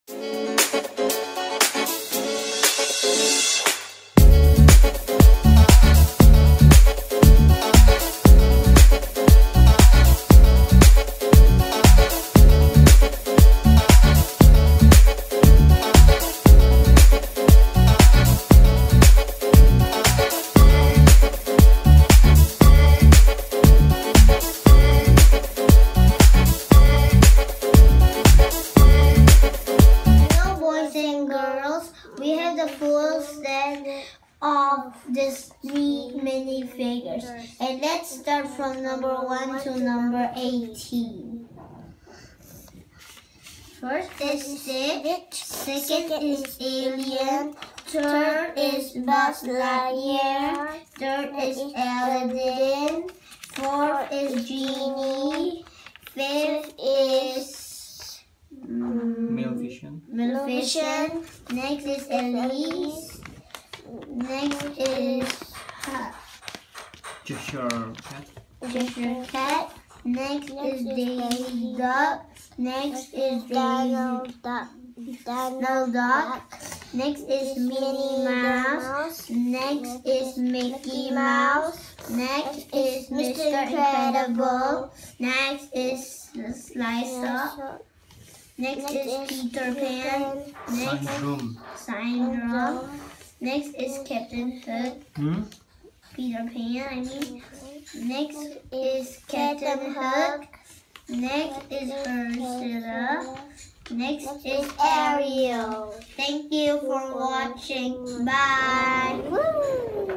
We have the full set of these 3 minifigures, and let's start from number 1 to number 18. First is Stitch, second is Alien, third is Buzz Lightyear, third is Aladdin, fourth is Genie, fifth is Maleficent. Next is Elise. Next is Cheshire Cat. Next is Daisy Duck. Next is Donald Duck. Next is Minnie Mouse. Next is Mickey Mouse. Next is Mr. Incredible. Next is the Slicer. Next is Peter Pan. Syndrome. Next is Captain Hook. Peter Pan, I mean. Next is Captain Hook. Next is Ursula. Next is Ariel. Thank you for watching. Bye. Woo!